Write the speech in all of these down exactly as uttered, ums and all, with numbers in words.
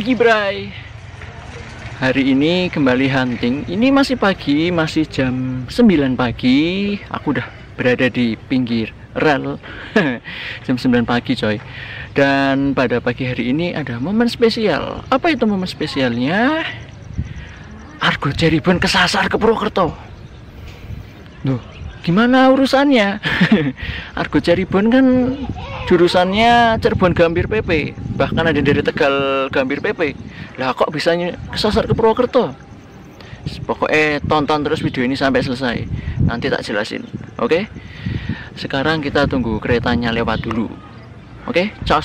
pagi, Bray. Hari ini kembali hunting. Ini masih pagi, masih jam sembilan pagi. Aku udah berada di pinggir rel. Jam sembilan pagi, coy. Dan pada pagi hari ini ada momen spesial. Apa itu momen spesialnya? Argo Cirebon kesasar ke Purwokerto. Duh, gimana urusannya? Argo Cirebon kan jurusannya Cirebon Gambir P P, bahkan ada dari Tegal Gambir P P. Lah kok bisa kesasar ke Purwokerto? Pokoknya tonton terus video ini sampai selesai, nanti tak jelasin. Oke, sekarang kita tunggu keretanya lewat dulu. Oke, cos.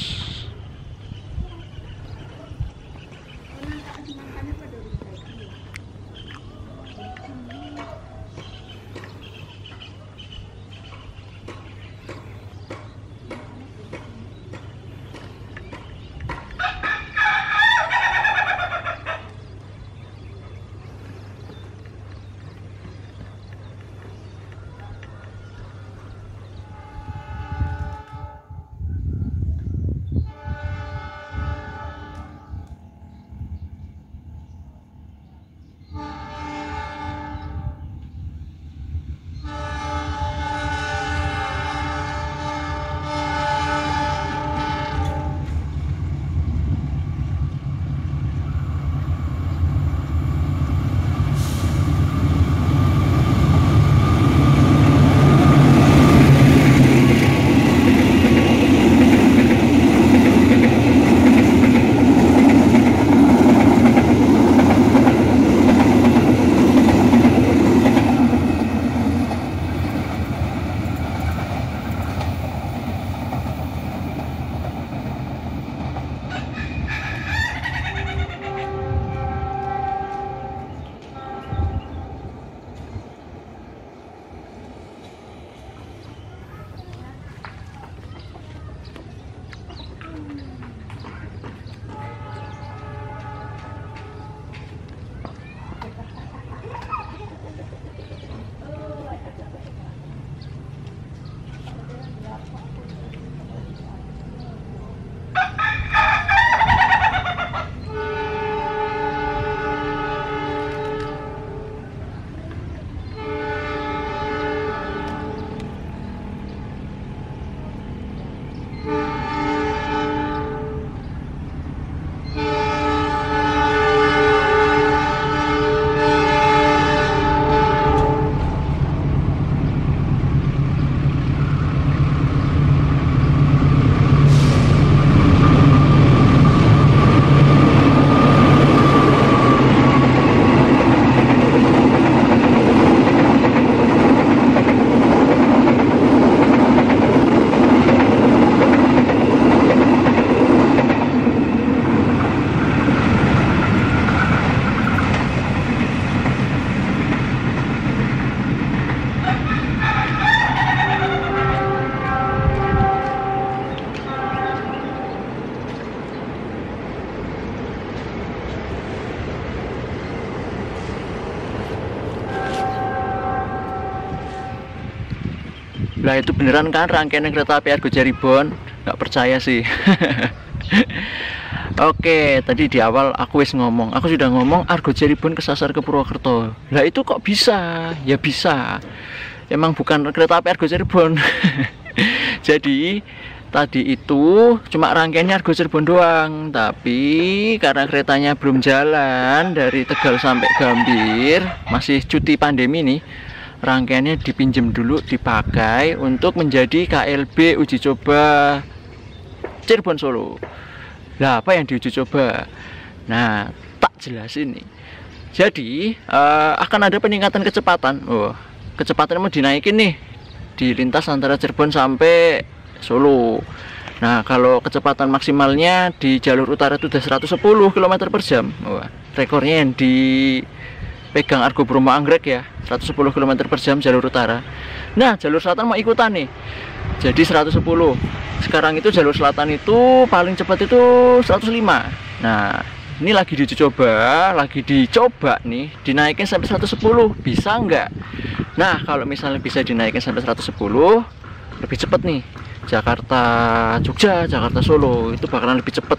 Lah itu beneran kan rangkaian kereta api Argo Cirebon? Nggak percaya sih. Oke, tadi di awal aku wis ngomong, aku sudah ngomong Argo Cirebon kesasar ke Purwokerto. Lah itu kok bisa? Ya bisa. Emang bukan kereta api Argo Cirebon. Jadi tadi itu cuma rangkaiannya Argo Cirebon doang, tapi karena keretanya belum jalan dari Tegal sampai Gambir, masih cuti pandemi nih. Rangkaiannya dipinjem dulu, dipakai untuk menjadi K L B uji coba Cirebon Solo. Nah, apa yang diuji coba? Nah, tak jelasin nih. Jadi uh, akan ada peningkatan kecepatan. Oh, kecepatan mau dinaikin nih di lintas antara Cirebon sampai Solo. Nah, kalau kecepatan maksimalnya di jalur utara itu udah seratus sepuluh kilometer per jam. Wah, rekornya yang di pegang Argo Bromo Anggrek ya, seratus sepuluh kilometer per jam jalur utara. Nah, jalur selatan mau ikutan nih, jadi seratus sepuluh. Sekarang itu jalur selatan itu paling cepat itu seratus lima. Nah, ini lagi diuji coba, lagi dicoba nih, dinaikin sampai seratus sepuluh, bisa nggak? Nah, kalau misalnya bisa dinaikin sampai seratus sepuluh, lebih cepat nih. Jakarta Jogja, Jakarta Solo itu bakalan lebih cepat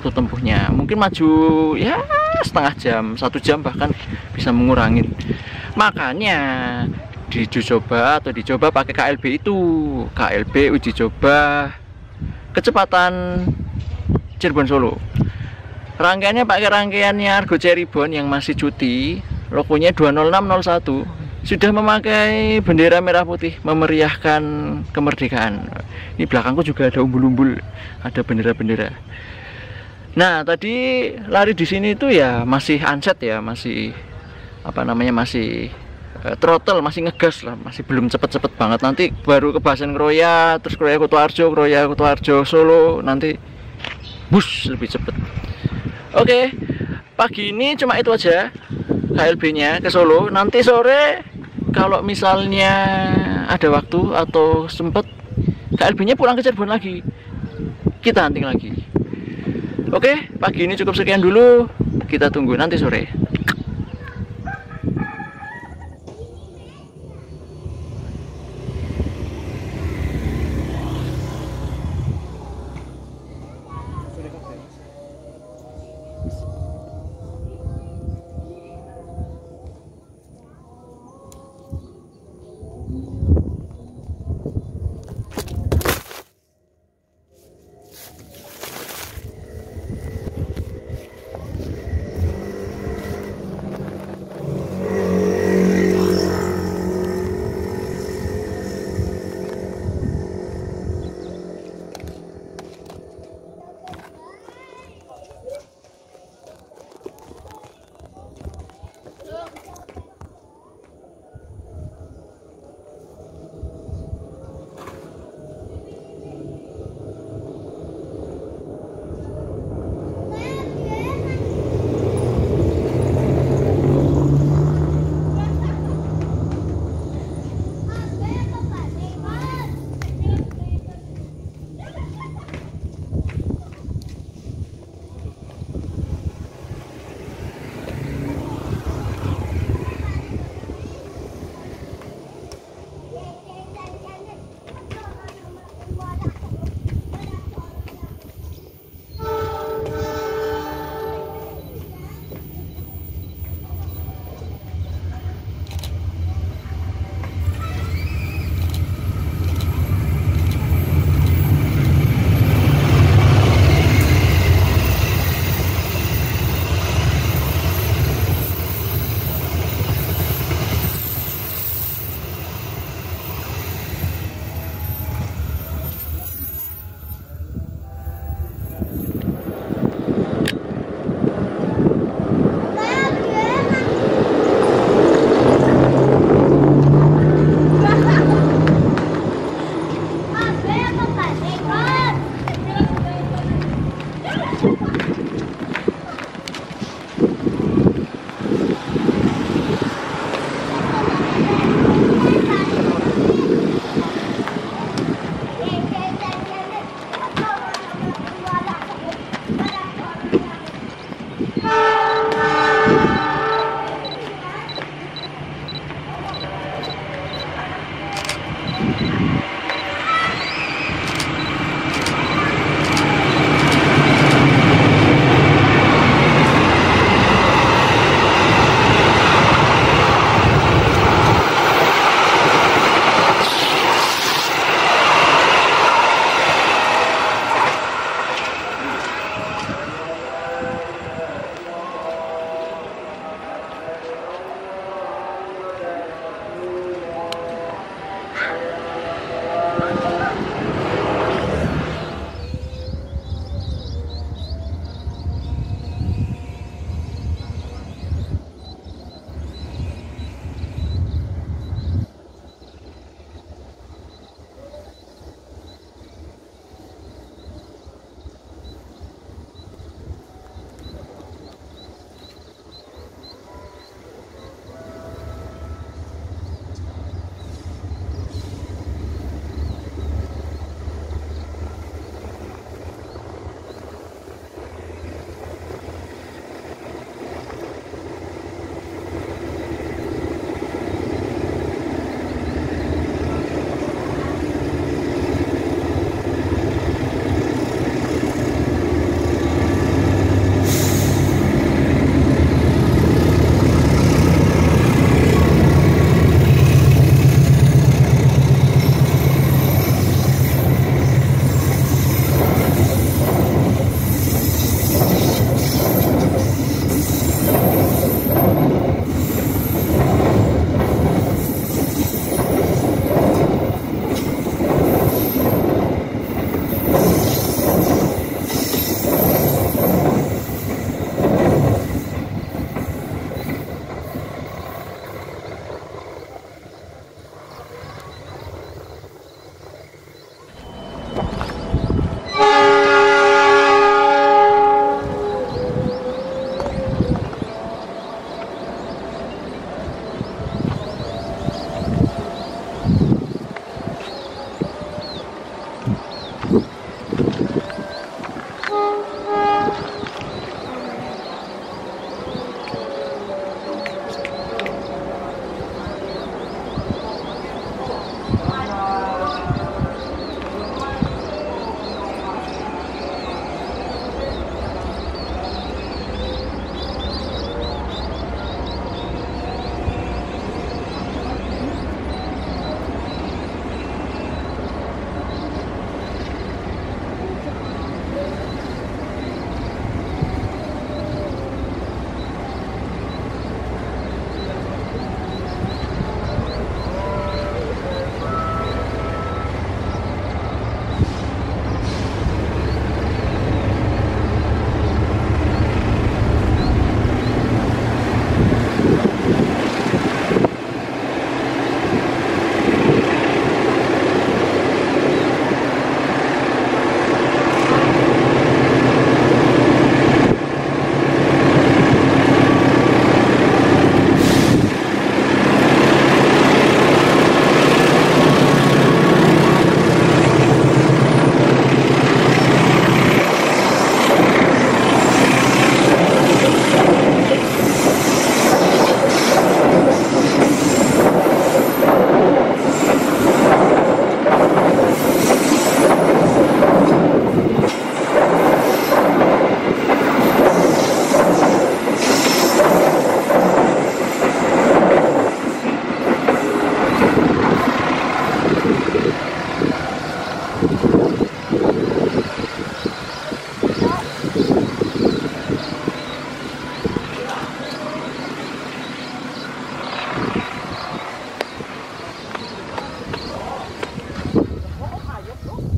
waktu tempuhnya. Mungkin maju ya setengah jam, satu jam bahkan bisa mengurangi. Makanya diuji coba atau dicoba pakai K L B itu. K L B uji coba kecepatan Cirebon Solo. Rangkaiannya pakai rangkaiannya Argo Cirebon yang masih cuti, logonya dua nol enam nol satu. Sudah memakai bendera merah putih memeriahkan kemerdekaan. Ini belakangku juga ada umbul-umbul, ada bendera-bendera. Nah, tadi lari di sini itu ya masih unset ya, masih apa namanya masih uh, throttle, masih ngegas lah, masih belum cepet-cepet banget. Nanti baru ke Basen Kroya, terus Kroya Kutoarjo, Kroya Kutoarjo Solo, nanti bus lebih cepet. Oke, pagi ini cuma itu aja K L B-nya ke Solo. Nanti sore kalau misalnya ada waktu atau sempet, K L B-nya pulang ke Cirebon lagi, kita hunting lagi. Oke, pagi ini cukup sekian dulu. Kita tunggu nanti sore.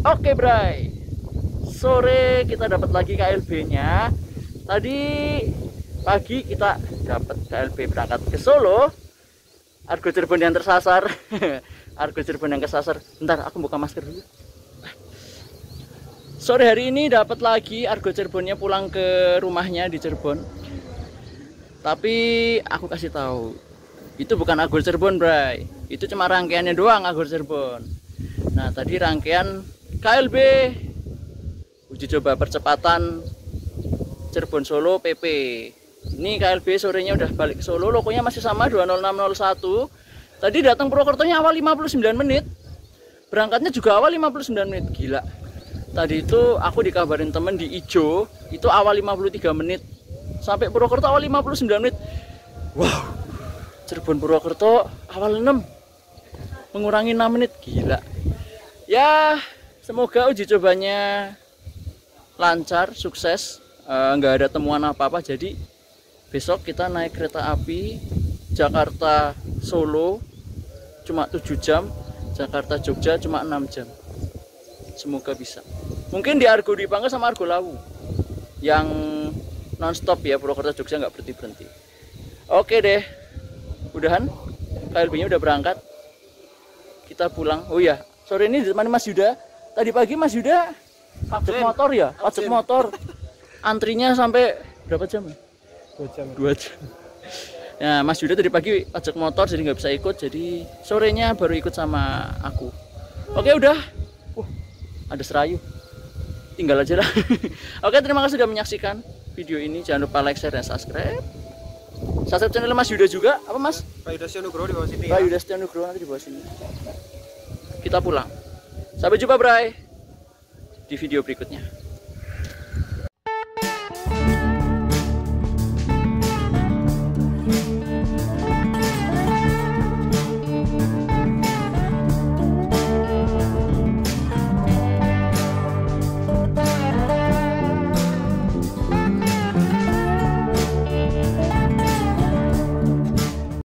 Oke Bray, sore kita dapat lagi K L B-nya. Tadi pagi kita dapat K L B berangkat ke Solo. Argo Cirebon yang tersasar. Argo Cirebon yang kesasar. Bentar, aku buka masker dulu. Sore hari ini dapat lagi Argo Cirebonnya pulang ke rumahnya di Cirebon. Tapi aku kasih tahu, itu bukan Argo Cirebon, Bray. Itu cuma rangkaiannya doang Argo Cirebon. Nah, tadi rangkaian K L B uji coba percepatan Cirebon Solo P P. Ini K L B sorenya udah balik ke Solo, logonya masih sama dua nol enam nol satu. Tadi datang Purwokertonya awal lima puluh sembilan menit. Berangkatnya juga awal lima puluh sembilan menit, gila. Tadi itu aku dikabarin temen di Ijo, itu awal lima puluh tiga menit. Sampai Purwokerto awal lima puluh sembilan menit. Wow. Cirebon Purwokerto awal enam. Mengurangi enam menit, gila. Ya, semoga uji cobanya lancar, sukses. Nggak uh, ada temuan apa-apa, jadi besok kita naik kereta api Jakarta Solo cuma tujuh jam, Jakarta Jogja cuma enam jam. Semoga bisa. Mungkin di Argo Dwi Pangga sama Argo Lawu yang nonstop ya, Purwokerto Jogja nggak berhenti berhenti. Oke deh, udahan K L B-nya udah berangkat, kita pulang. Oh ya, sore ini ditemani Mas Yuda. Tadi pagi Mas Yuda pajak motor ya, pajak motor. Antrinya sampai berapa jam? Dua jam. Dua jam. Nah, Mas Yuda tadi pagi pajak motor jadi nggak bisa ikut, jadi sorenya baru ikut sama aku. Oke udah. Uh, ada serayu. Tinggal aja lah. Oke, terima kasih sudah menyaksikan video ini. Jangan lupa like, share, dan subscribe. Subscribe channel Mas Yuda juga. Apa Mas? Pak Yuda Setionugroho di bawah sini. Pak Yuda Setionugroho nanti di bawah sini. Kita pulang. Sampai jumpa, Bray, di video berikutnya.